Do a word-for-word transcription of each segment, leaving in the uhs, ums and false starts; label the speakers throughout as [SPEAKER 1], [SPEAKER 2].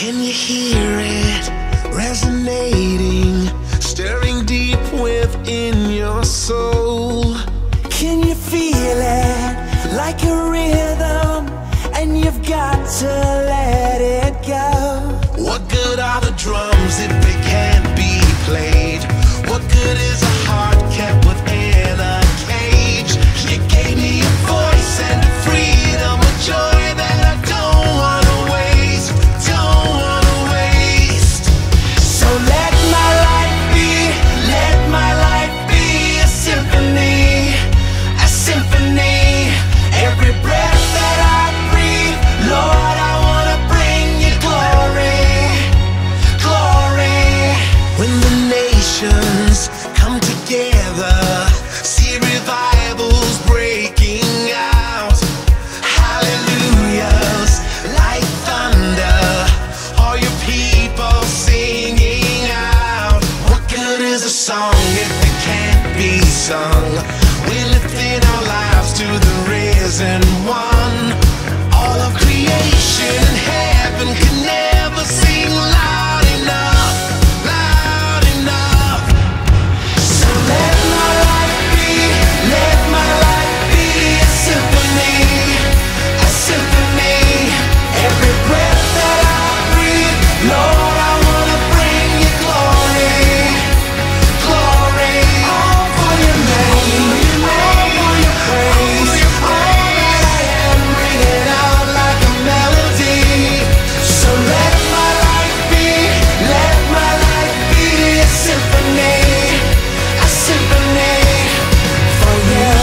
[SPEAKER 1] Can you hear it resonating, stirring deep within your soul?
[SPEAKER 2] Can you feel it like a rhythm, and you've got to let it go?
[SPEAKER 1] What good are the drums if they can't be played? What good is a heart kept within a cage? You gave me a voice and a freedom, a joy that I don't wanna waste, don't wanna waste.
[SPEAKER 2] So let my life be, let my life be a symphony, a symphony. Every breath that I breathe, Lord, I wanna bring you glory, glory.
[SPEAKER 1] When the nations come together, see revivals breaking out, hallelujahs like thunder, all your people singing out. What good is a song if it can't be sung? We're lifting our lives to the risen one. All of creation and heaven can never sing loud enough, loud enough.
[SPEAKER 2] So let my life be, let my life be a symphony, a symphony. Every breath that I breathe, Lord, I wanna bring you glory, glory. All for your name, all for your praise, all that I am, bring it out like a melody. So let my life be, let my life be a symphony, a symphony for you.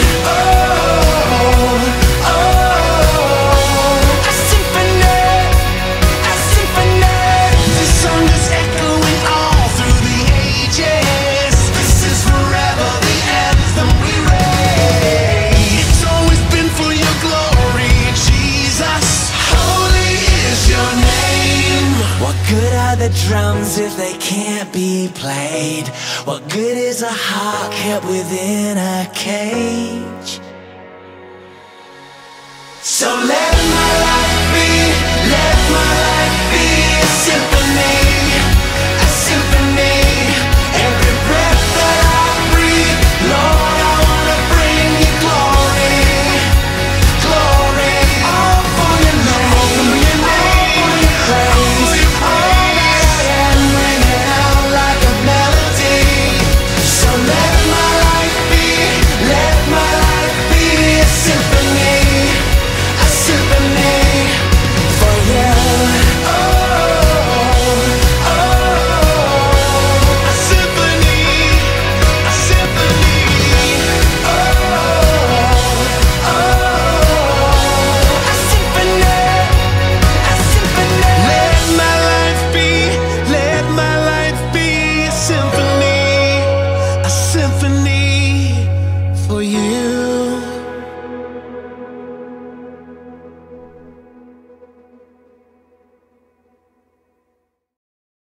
[SPEAKER 2] Oh, oh, a symphony, a symphony.
[SPEAKER 1] This song is echoing all through the ages. This is forever the anthem we raise. It's always been for your glory, Jesus. Holy is your name.
[SPEAKER 2] What good are the drums if they can't be played? What good is a heart kept within a cage? So let my life be, let my life be a symphony,